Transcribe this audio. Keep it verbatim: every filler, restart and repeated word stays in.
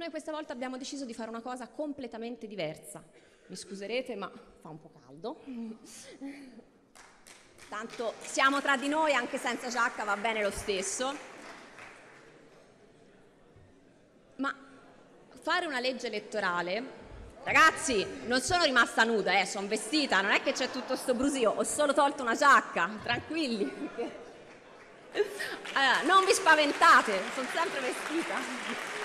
Noi questa volta abbiamo deciso di fare una cosa completamente diversa. Mi scuserete, ma fa un po' caldo. Tanto siamo tra di noi, anche senza giacca va bene lo stesso. Ma fare una legge elettorale... Ragazzi, non sono rimasta nuda, eh, sono vestita, non è che c'è tutto sto brusio, ho solo tolto una giacca, tranquilli. Allora, non vi spaventate, sono sempre vestita.